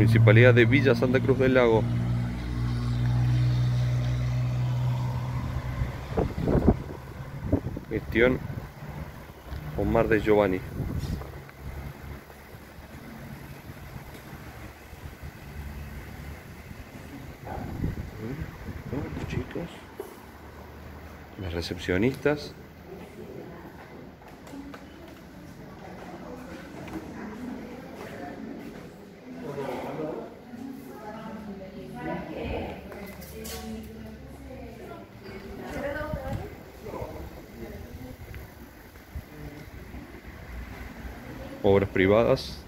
Municipalidad de Villa Santa Cruz del Lago. Gestión Omar de Giovanni. Los chicos, las recepcionistas. Obras privadas.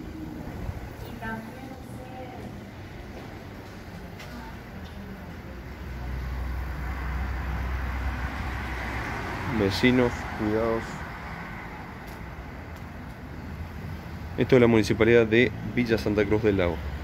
Vecinos, cuidados. Esto es la Municipalidad de Villa Santa Cruz del Lago.